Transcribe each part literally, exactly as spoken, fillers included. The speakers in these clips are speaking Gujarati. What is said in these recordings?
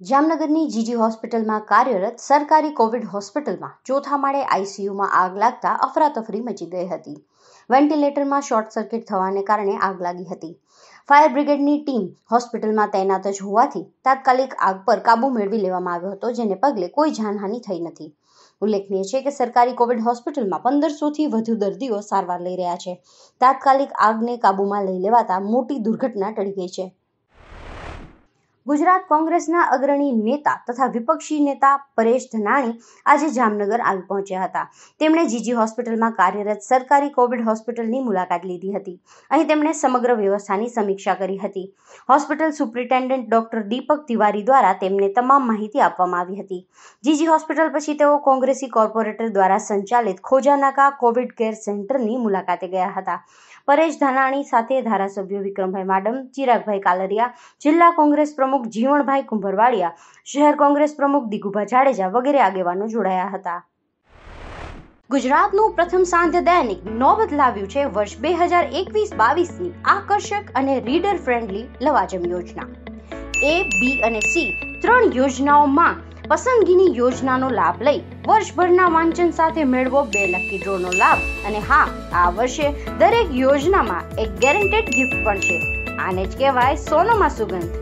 જામનગરની જીજી હોસ્પિટલમાં કાર્યરત સરકારી કોવિડ હોસ્પિટલમાં ચોથા માળે આઈસીયુમાં આગ લાગતા અફરાતફરી મચી ગઈ હતી. વેન્ટિલેટરમાં શોર્ટ સર્કિટ થવાને કારણે આગ લાગી હતી. ફાયર બ્રિગેડની ટીમ હોસ્પિટલમાં તૈનાત જ હોવાથી તાત્કાલિક આગ પર કાબુ મેળવી લેવામાં આવ્યો હતો, જેને પગલે કોઈ જાનહાનિ થઈ નથી. ઉલ્લેખનીય છે કે સરકારી કોવિડ હોસ્પિટલમાં પંદરસોથી વધુ દર્દીઓ સારવાર લઈ રહ્યા છે. તાત્કાલિક આગને કાબૂમાં લઈ લેવાતા મોટી દુર્ઘટના ટળી ગઈ છે. ગુજરાત કોંગ્રેસના અગ્રણી નેતા તથા વિપક્ષી નેતા પરેશ ધાનાણી આજે જામનગર આવી પહોંચ્યા હતા. તેમણે જીજી હોસ્પિટલમાં કાર્યરત સરકારી કોવિડ હોસ્પિટલની મુલાકાત લીધી હતી. અહીં તેમણે સમગ્ર વ્યવસ્થાની સમીક્ષા કરી હતી. Hospital superintendent doctor Deepak Tiwari દ્વારા તેમને તમામ માહિતી આપવામાં આવી હતી. જીજી હોસ્પિટલ પછી તેઓ કોંગ્રેસી કોર્પોરેટર દ્વારા સંચાલિત ખોજાનાકા કોવિડ કેર સેન્ટરની મુલાકાતે ગયા હતા. પરેશ ધાનાણી સાથે ધારાસભ્યો વિક્રમભાઈ માડમ, ચિરાગભાઈ કાલરિયા, જિલ્લા કોંગ્રેસ પ્રમુખ જીવણભાઈ કુંભરવાડિયા, શહેર કોંગ્રેસ પ્રમુખ દિગુભા જાડેજા વગેરે આગેવાનો જોડાયા હતા. ગુજરાતનું પ્રથમ સાંધ્ય દૈનિક નોબત લાવ્યું છે વર્ષ બે હજાર એકવીસ બાવીસની આકર્ષક અને રીડર ફ્રેન્ડલી લવાજમ યોજના. એ, બી અને સી ત્રણ યોજનાઓમાં પસંદગીની યોજનાનો લાભ લઈ વર્ષભરના વાંચન સાથે મેળવો બે લકી ડ્રોનો લાભ. અને હા, આ વર્ષે દરેક યોજનામાં એક ગેરંટેડ ગિફ્ટ પણ છે. આને જ કહેવાય સોનામાં સુગંધ.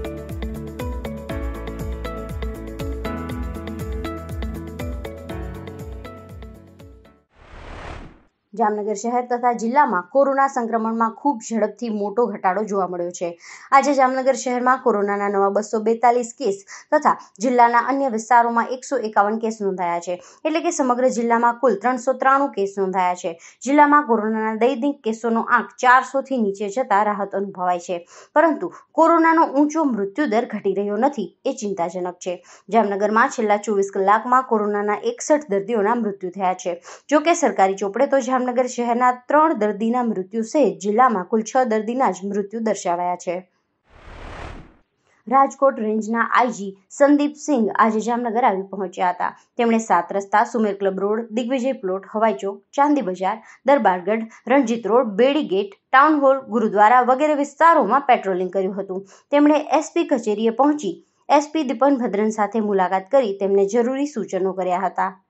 જામનગર શહેર તથા જિલ્લામાં કોરોના સંક્રમણમાં ખૂબ ઝડપથી મોટો ઘટાડો જોવા મળ્યો છે. આજે જામનગર શહેરમાં કોરોનાના નવા બસો બેતાલીસ કેસ તથા જિલ્લાના અન્ય વિસ્તારોમાં એકસો એકાવન કેસ નોંધાયા છે. એટલે કે સમગ્ર જિલ્લામાં કુલ ત્રણસો ત્રાણું કેસ નોંધાયા છે. જિલ્લામાં કોરોનાના દૈનિક કેસોનો આંક ચારસો થી નીચે જતા રાહત અનુભવાય છે. પરંતુ કોરોનાનો ઊંચો મૃત્યુદર ઘટી રહ્યો નથી, એ ચિંતાજનક છે. જામનગરમાં છેલ્લા ચોવીસ કલાકમાં કોરોનાના એકસઠ દર્દીઓના મૃત્યુ થયા છે. જોકે સરકારી ચોપડે તો જામનગર જામનગર શહેરના ત્રણ દર્દીના મૃત્યુ સહિત જિલ્લામાં કુલ છ દર્દીના જ મૃત્યુ દર્શાવાયા છે. રાજકોટ રેન્જના આઈજી સંદીપસિંહ આજે જામનગર આવી પહોંચ્યા હતા. તેમણે Saat Rasta, Sumer club road, Digvijay plot, Hawai Chowk, Chandi Bazaar, Darbargadh, Ranjit road, Bedi gate, town hall, gurdwara વગેરે વિસ્તારોમાં પેટ્રોલિંગ કર્યું હતું. તેમણે એસપી કચેરીએ પહોંચી એસપી દીપન ભદ્રન સાથે મુલાકાત કરી તેમને જરૂરી સૂચનો કર્યા હતા.